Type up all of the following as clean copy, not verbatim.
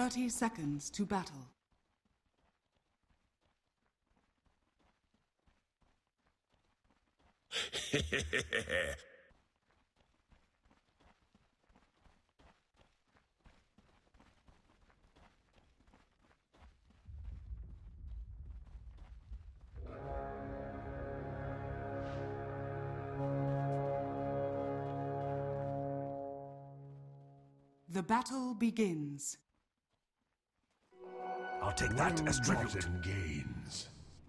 30 seconds to battle. The battle begins. I'll take that as tribute. Gains.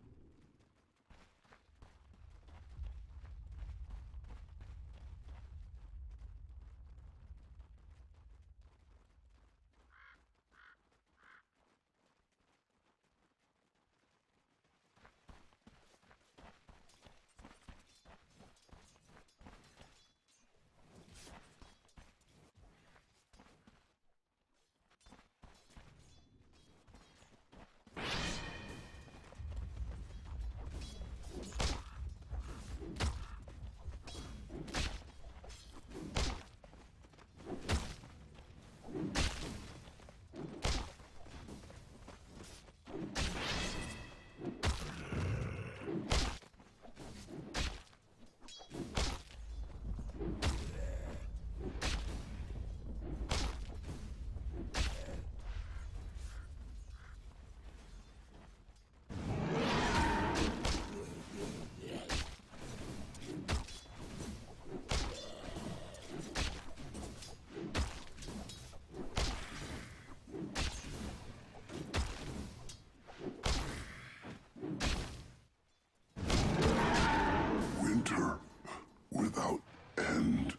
Winter without end.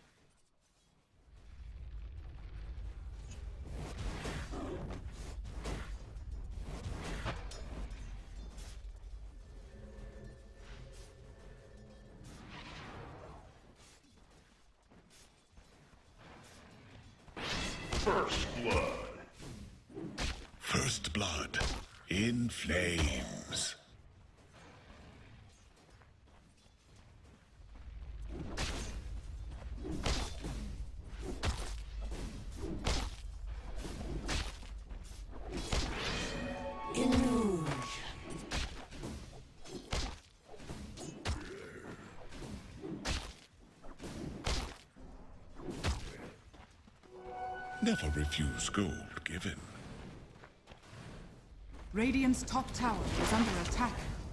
First blood. First blood in flames. Never refuse gold given. Radiant's top tower is under attack.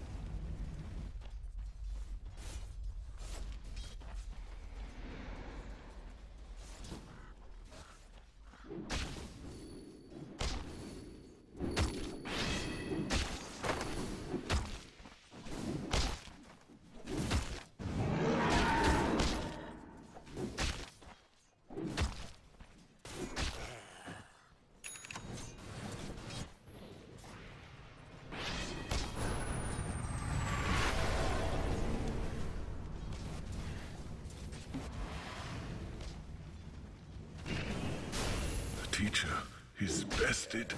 Teacher is bested.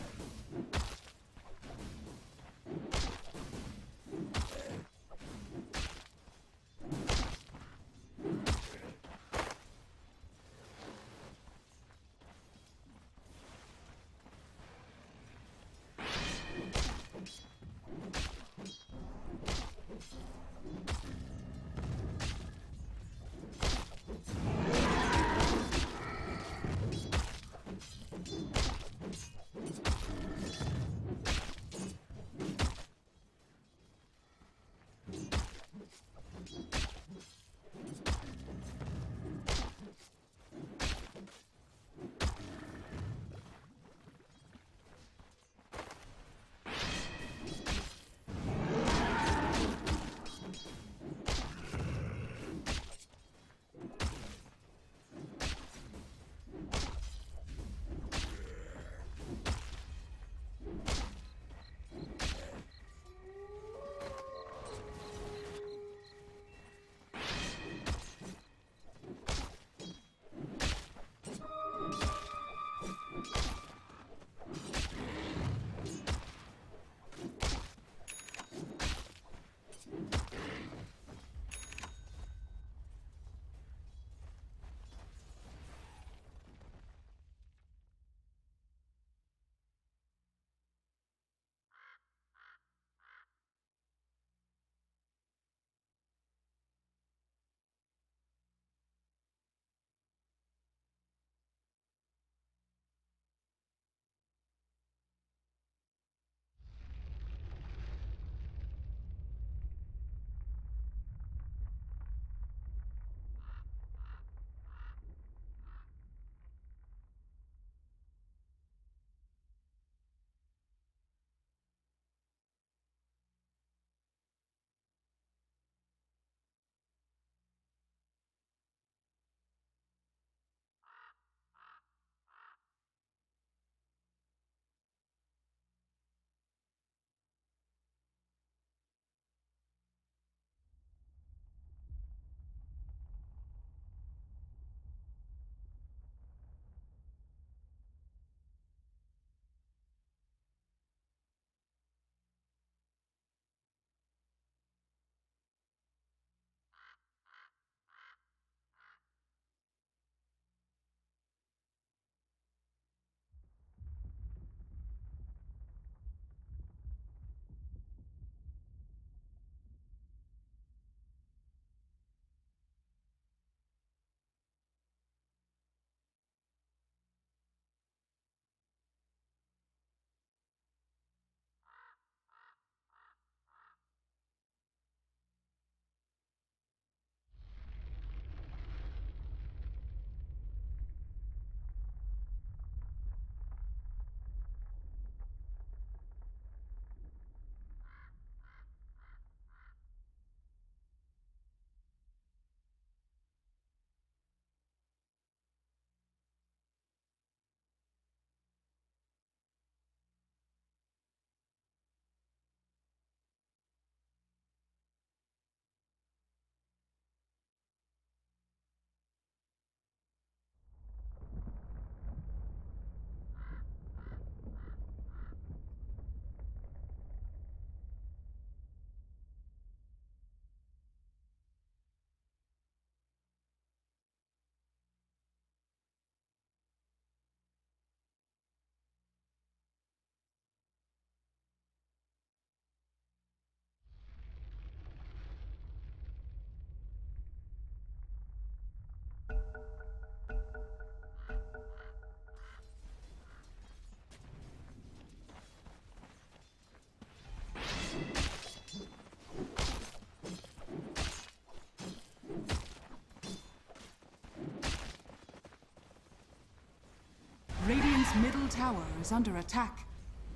tower is under attack.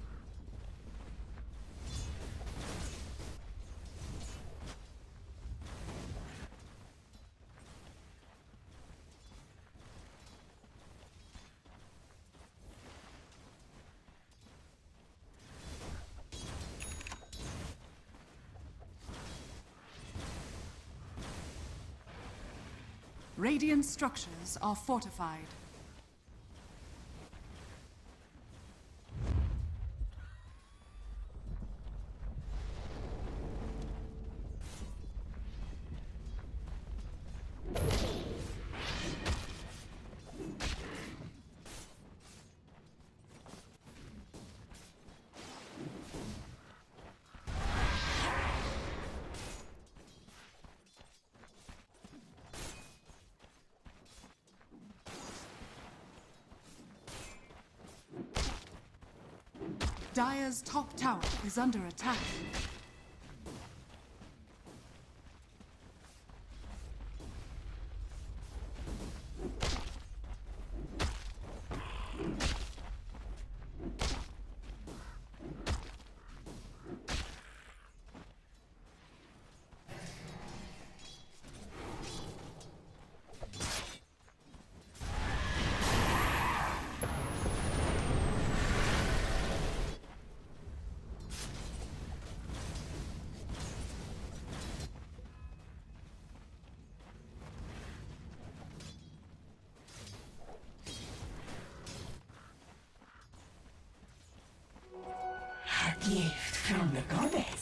Radiant structures are fortified. Dire's top tower is under attack. Gift from the goddess.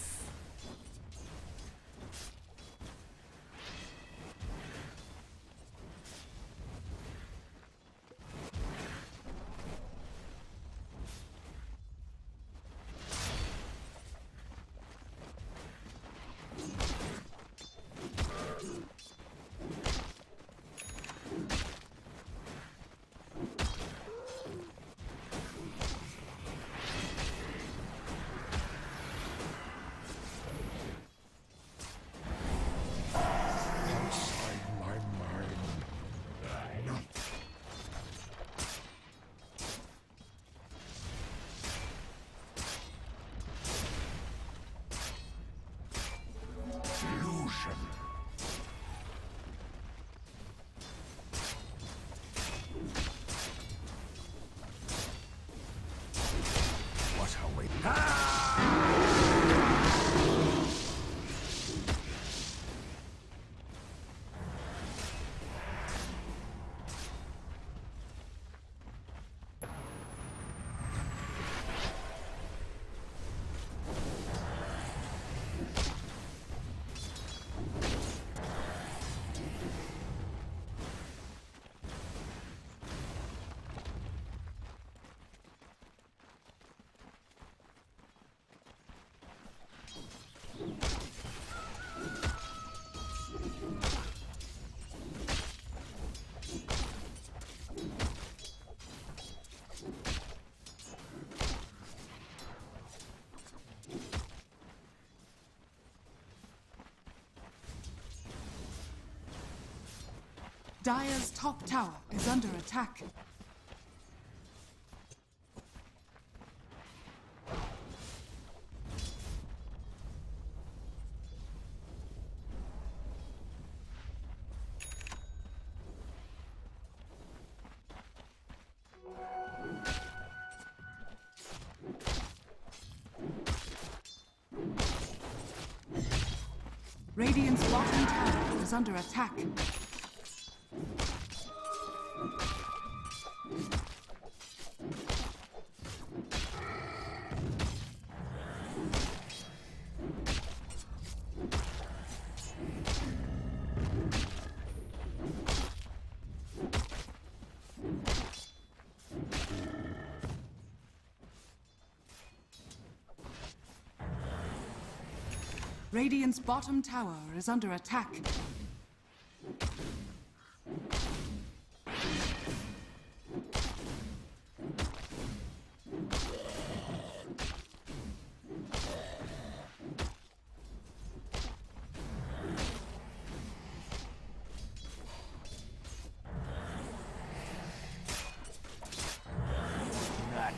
Dire's top tower is under attack. Radiant's bottom tower is under attack. Radiant's bottom tower is under attack. Not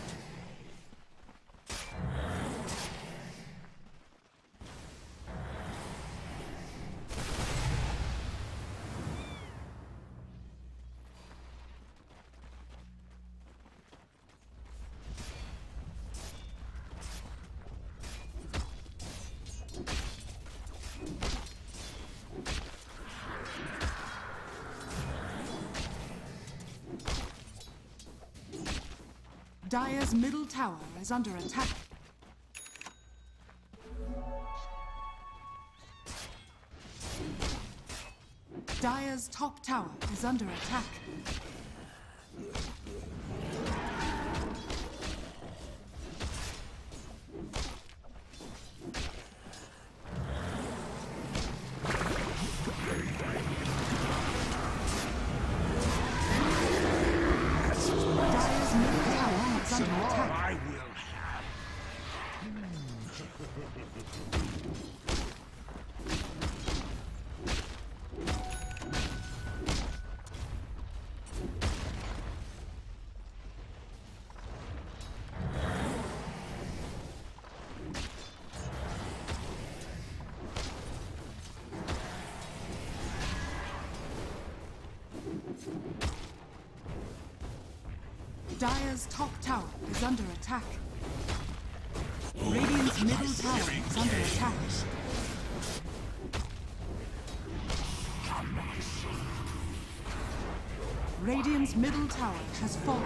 Dire's middle tower is under attack. Dire's top tower is under attack. I will have. Dire's top tower is under attack. Radiant's middle tower is under attack. Radiant's middle tower has fallen.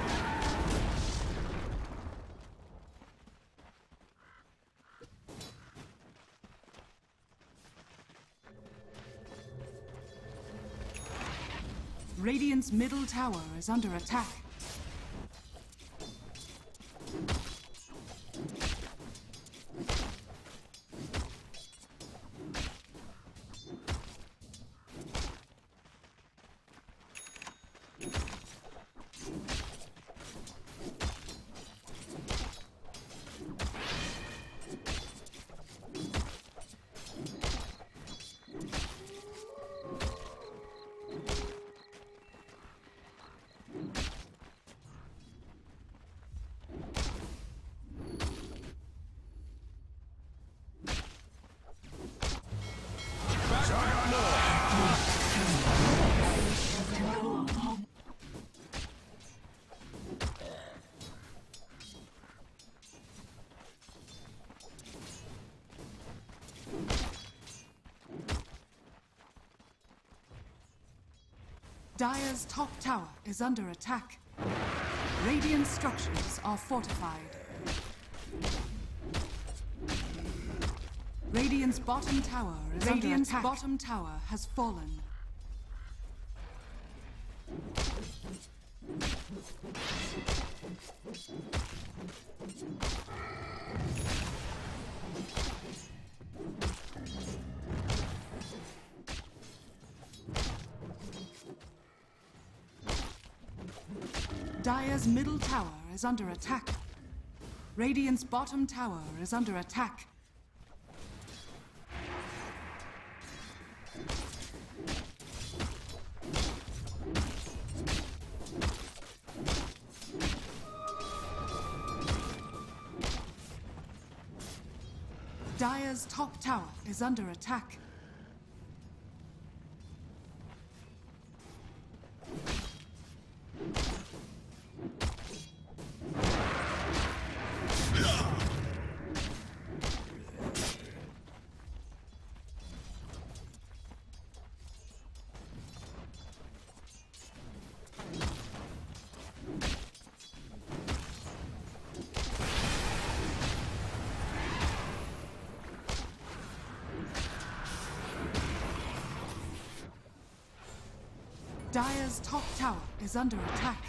Radiant's middle tower is under attack. Dire's top tower is under attack. Radiant structures are fortified. Radiant's bottom tower is under attack. Radiant's bottom tower has fallen. Dire's middle tower is under attack. Radiant's bottom tower is under attack. Dire's top tower is under attack. Dire's top tower is under attack.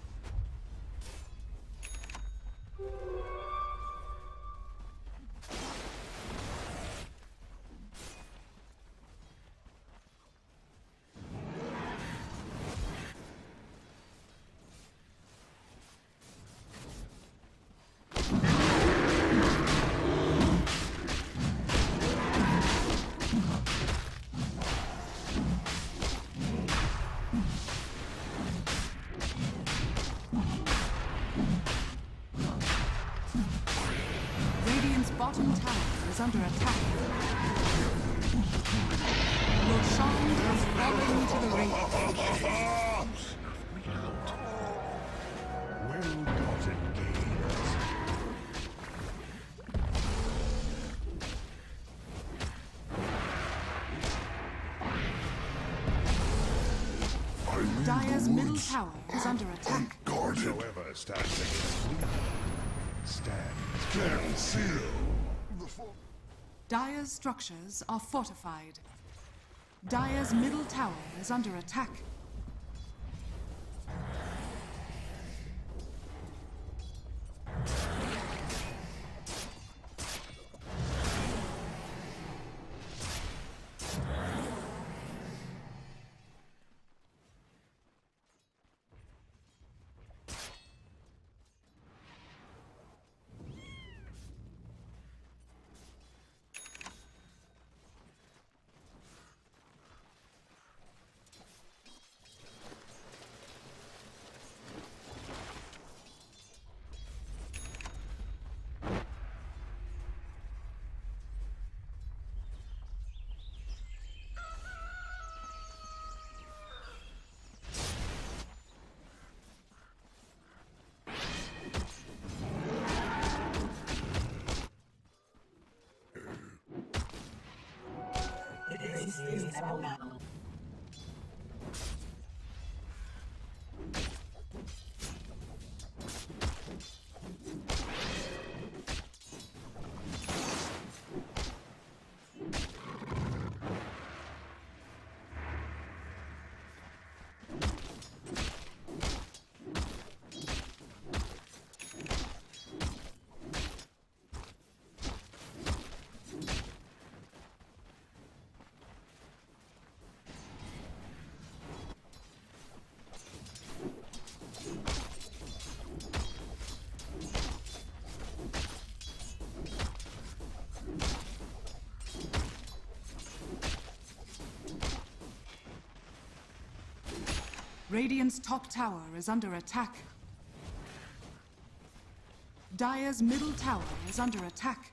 Bottom tower is under attack. Roshan has fallen to the ring. Well-gotten gains. Dire's middle tower is under attack. Guarded. Whoever stands against me Stand still. Dire's structures are fortified. Dire's middle tower is under attack. Radiant's top tower is under attack. Dire's middle tower is under attack.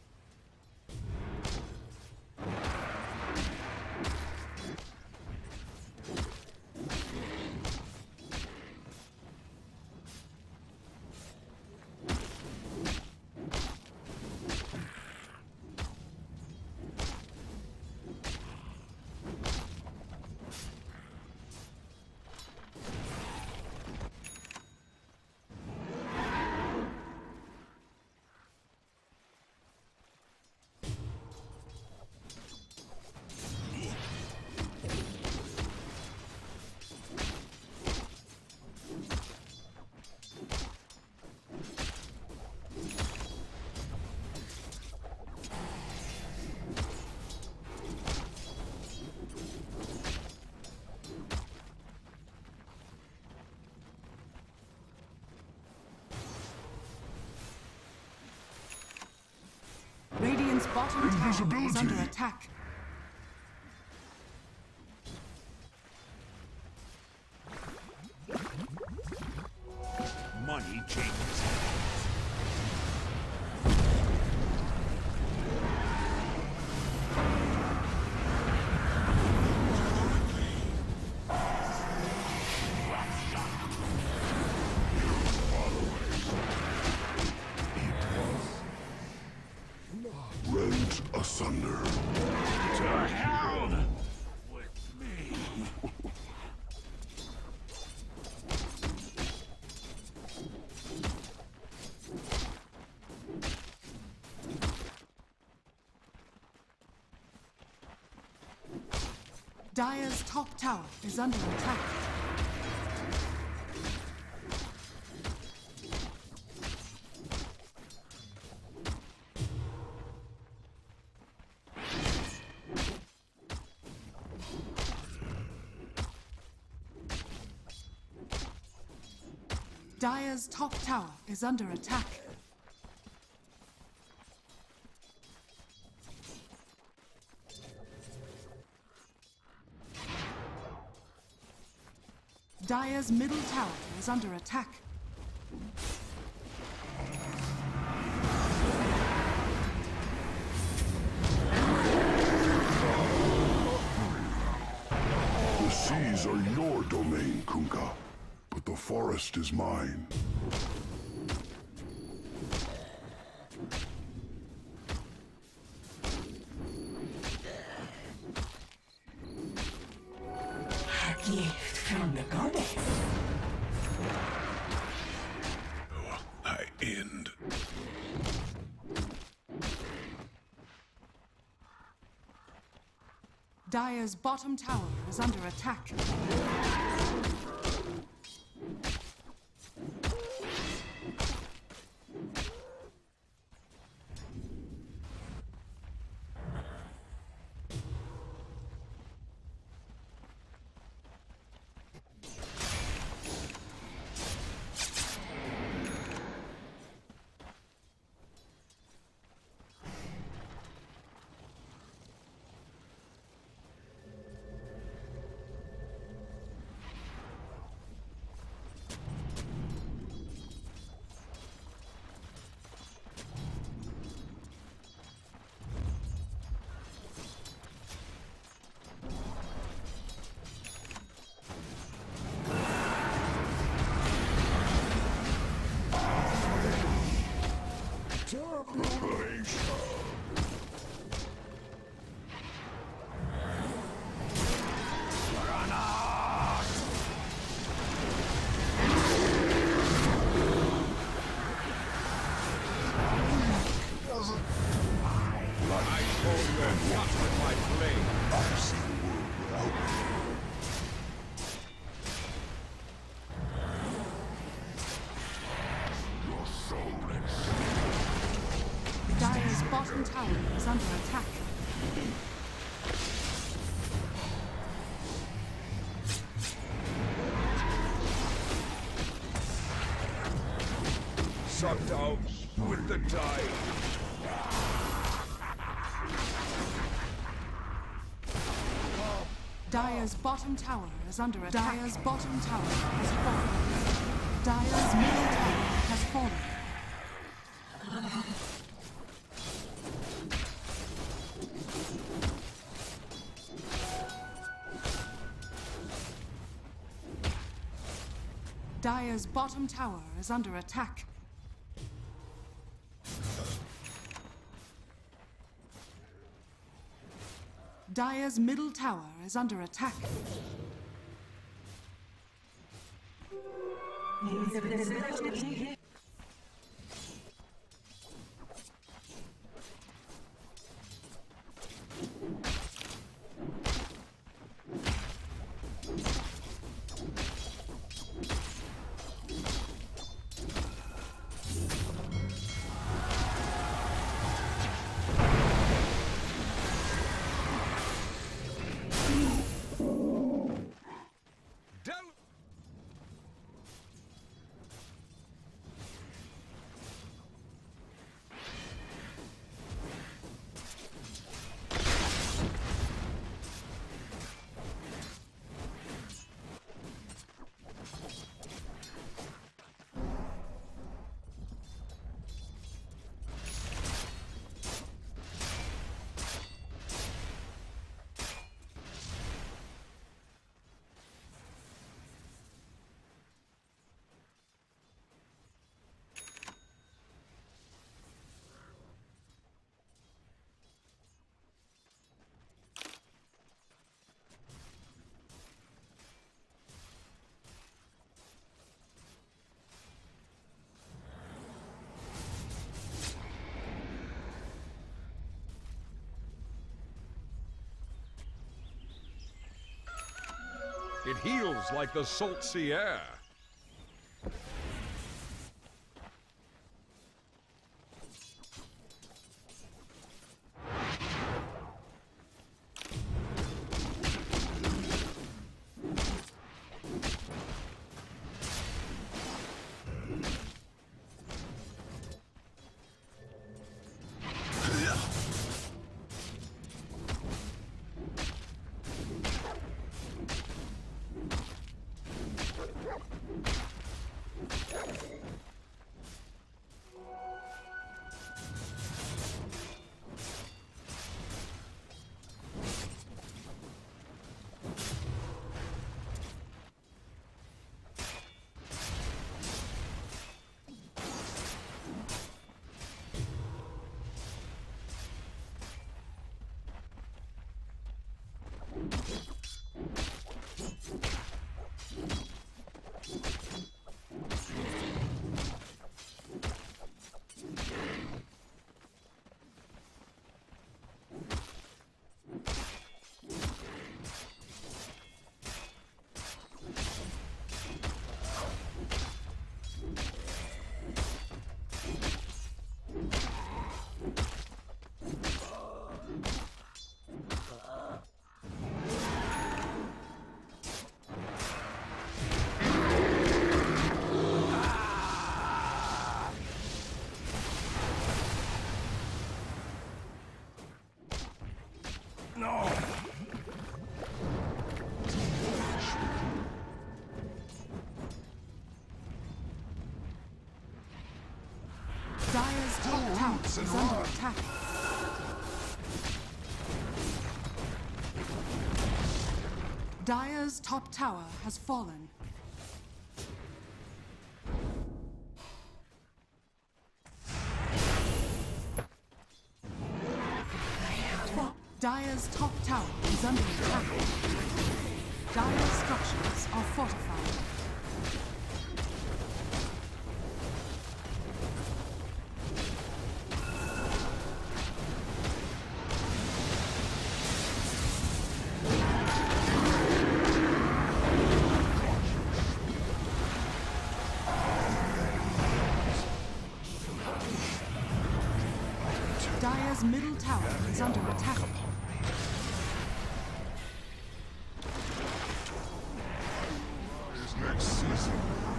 Radiant's bottom tower is under attack. Money changes. Rent asunder. To hell with me. Dire's top tower is under attack. Dire's top tower is under attack. Dire's middle tower is under attack. The seas are your domain, Kunkka, but the forest is mine. A gift from the goddess. I end Dire's bottom tower is under attack. Dire's bottom tower is under attack. Sucked out with the tide. Dire's bottom tower is under attack. Dire's bottom tower has fallen. Dire's middle tower has fallen. Dire's bottom tower is under attack. Dire's middle tower is under attack. It heals like the salt sea air. Dire's top tower is under attack. Dire's top tower has fallen. Dire's top tower is under attack. Dire's structures are fortified. Dire's middle tower is under attack. His next season.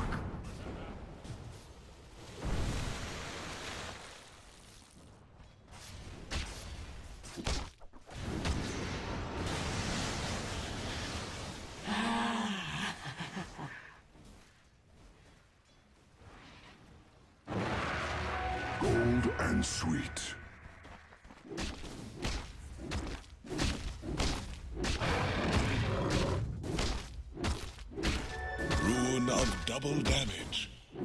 Gold and sweet. Rune of double damage.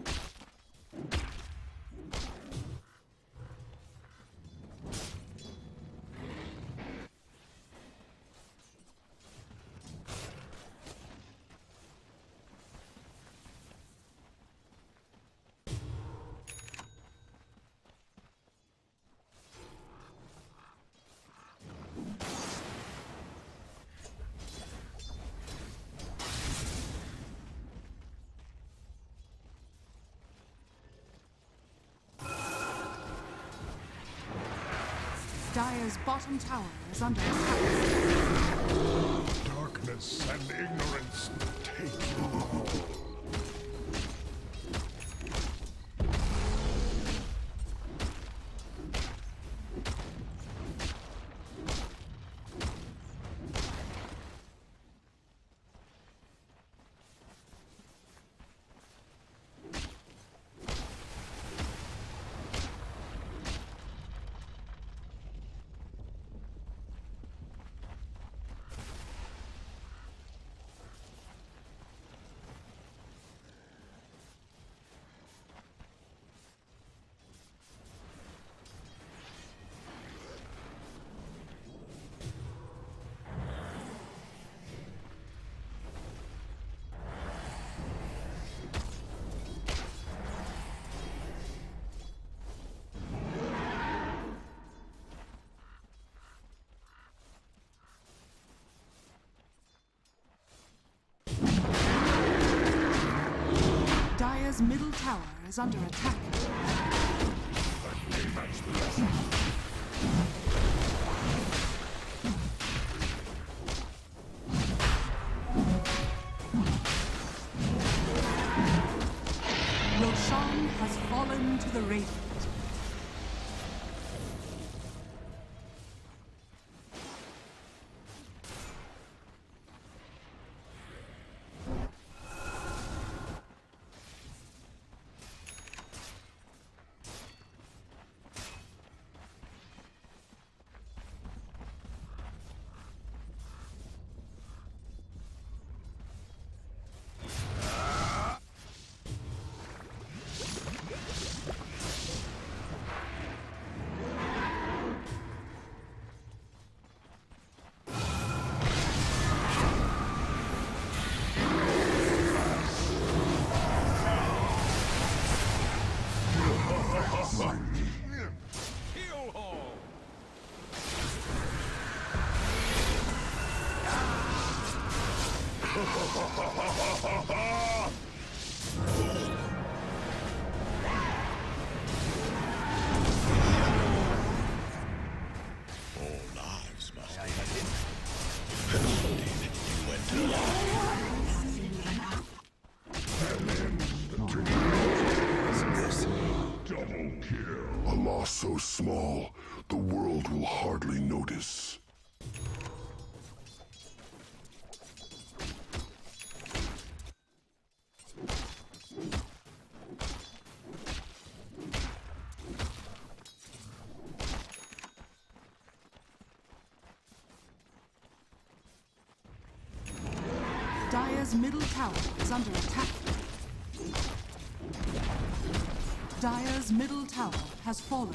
Dire's bottom tower is under attack. Darkness and ignorance take you. Dire's middle tower is under attack. Roshan has fallen to the Radiant. All lives must end. You went to Double kill. A loss so small, the world will hardly notice. middle tower is under attack. Dire's middle tower has fallen.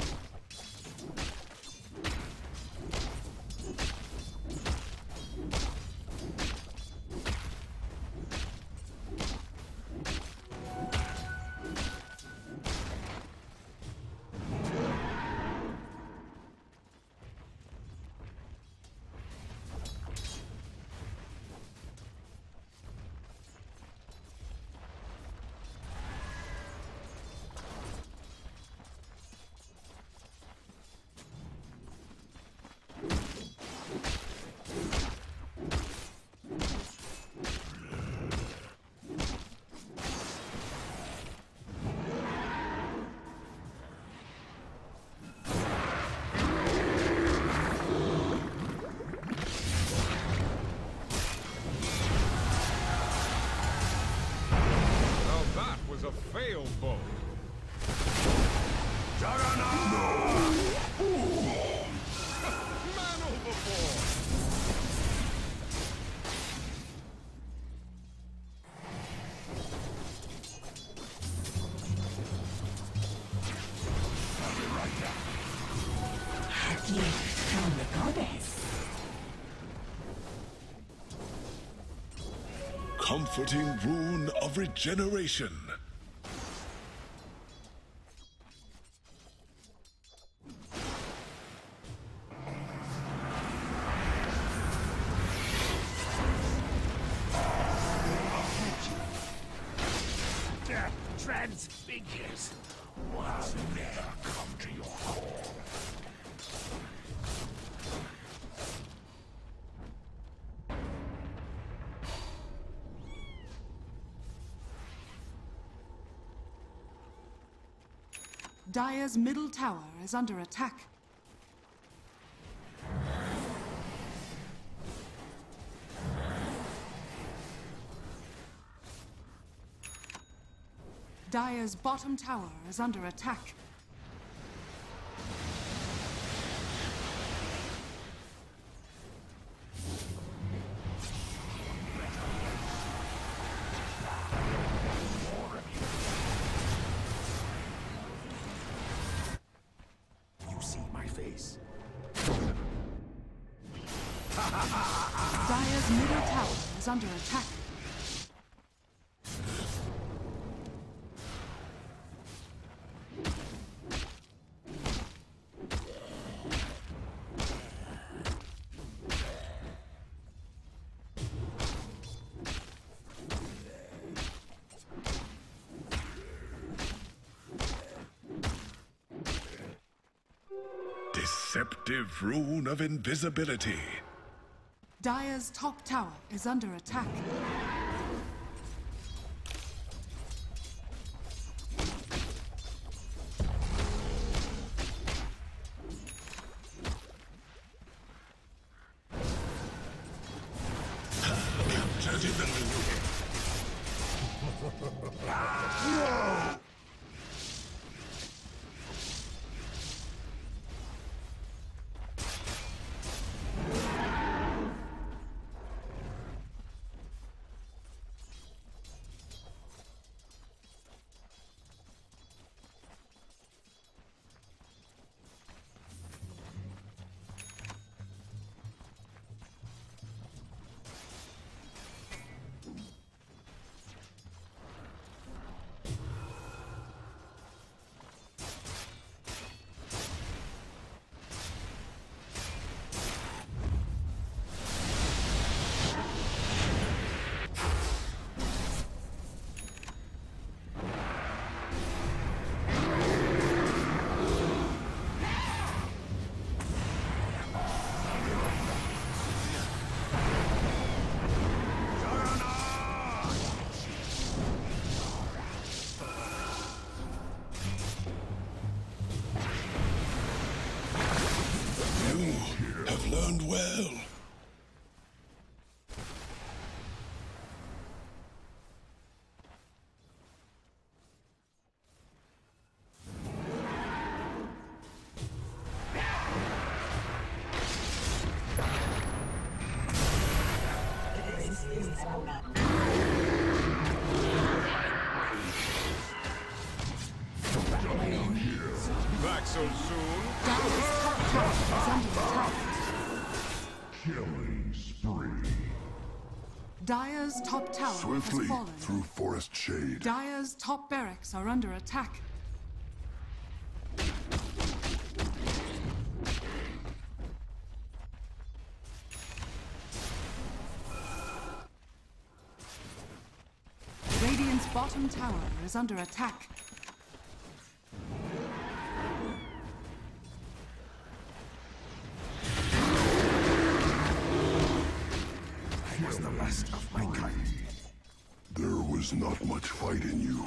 A failed bolt. Man overboard. A gift from the goddess. Comforting rune of regeneration. Death transfigures. What's never come to your call? Dire's middle tower is under attack. Dire's bottom tower is under attack. You see my face. Dire's middle tower is under attack. Deceptive rune of invisibility. Dire's top tower is under attack. Captured in the loop. Have learned well. This is soon. Dire's top tower is under attack. Killing spree. Dire's top tower Swiftly has fallen. through forest shade. Dire's top barracks are under attack. Radiant's bottom tower is under attack. I was the last of my kind. There was not much fight in you.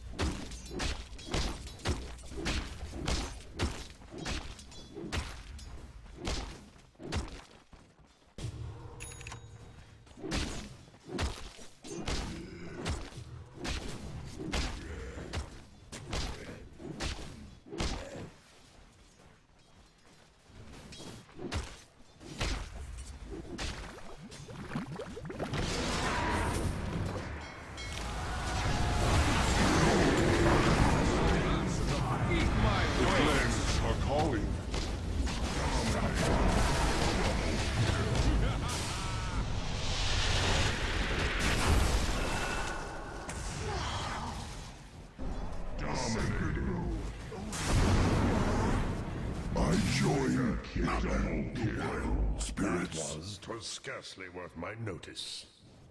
I join Kingdom the Wild Spirits. Twas scarcely worth my notice.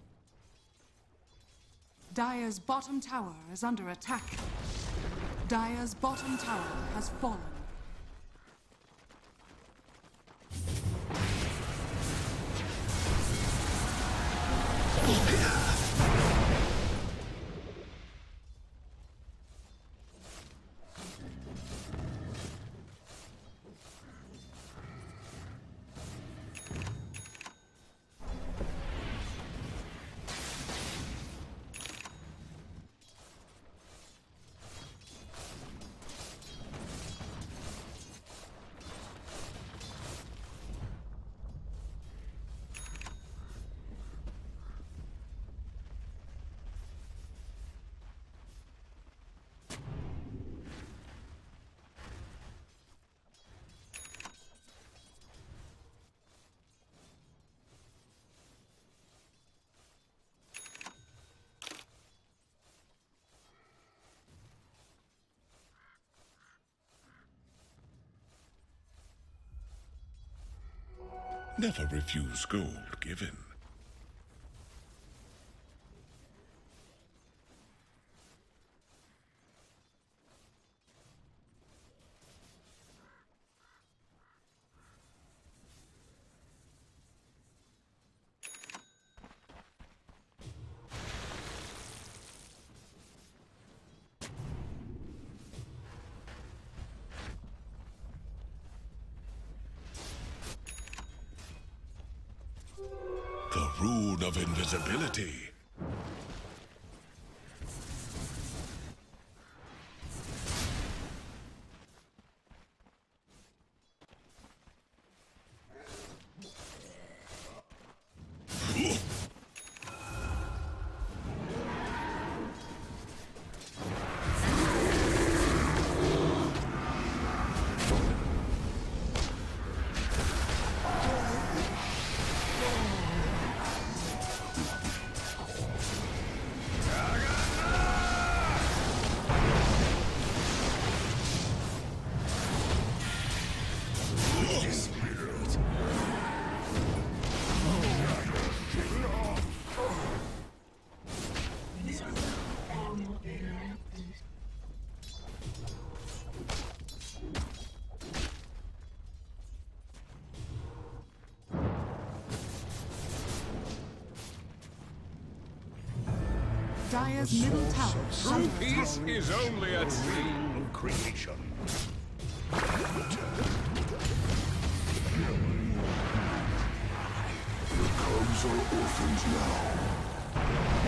Dire's bottom tower is under attack. Dire's bottom tower has fallen. Never refuse gold given. The rune of invisibility. Dire's middle tower is True under peace attack. is only a Real creation. Your cubs are orphans now.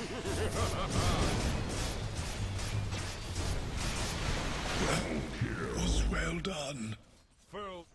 Double kill. Well done. Full.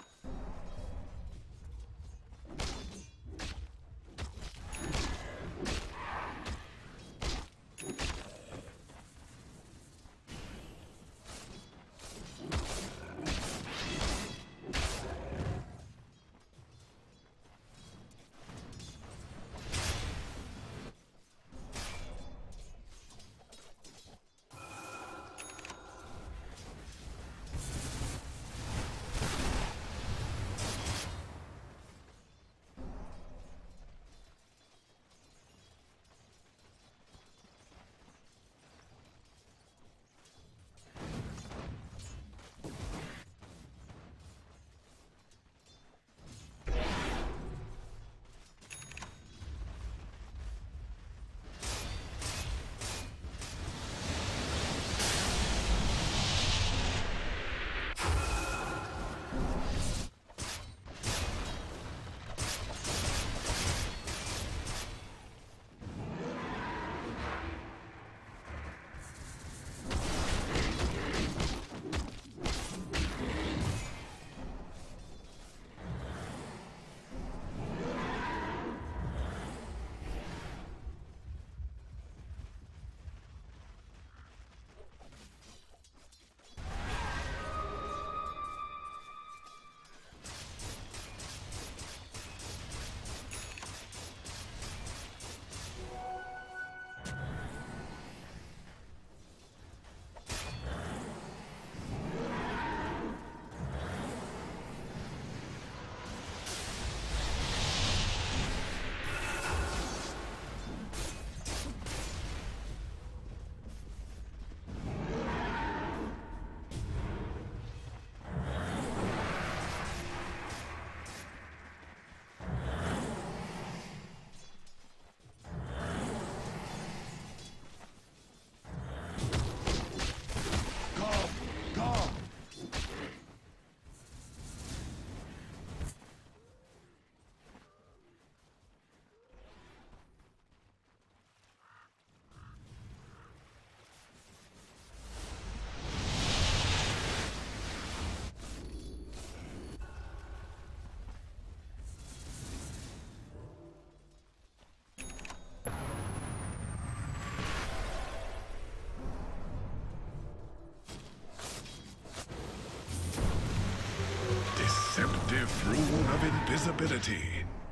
Deceptive rune of invisibility.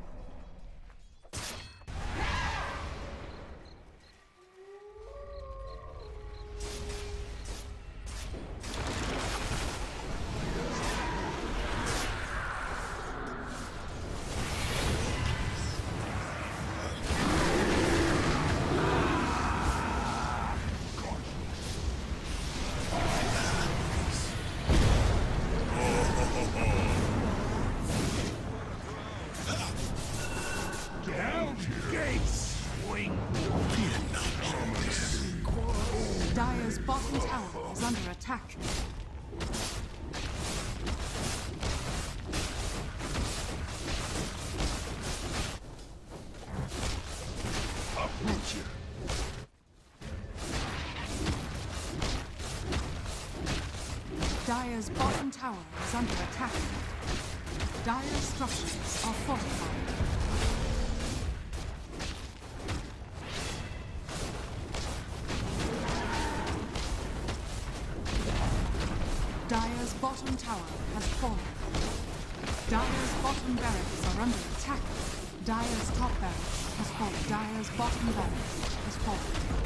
Dire's bottom tower is under attack. Uproot you. Dire's bottom tower is under attack. Dire's structures are fortified. Dire's bottom tower has fallen. Dire's bottom barracks are under attack. Dire's top barracks has fallen. Dire's bottom barracks has fallen.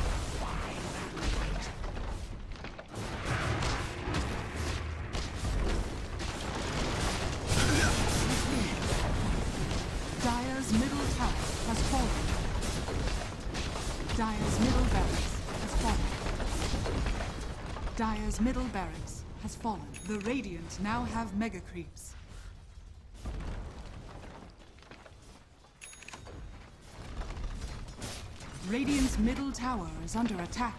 Dire's middle tower has fallen. Dire's middle barracks has fallen. Dire's middle barracks has fallen. The Radiant now have mega creeps. Radiant's middle tower is under attack.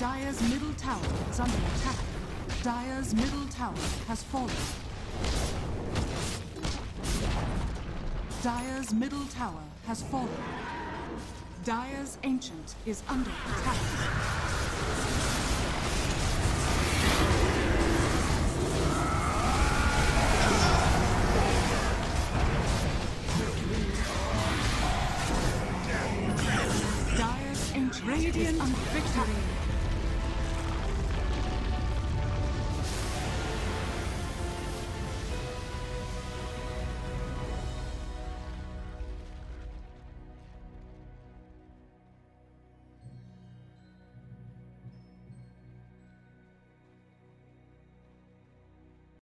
Dire's middle tower is under attack. Dire's middle tower has fallen. Dire's middle tower has fallen. Dire's ancient is under attack. Dire's ancient Radiant victory.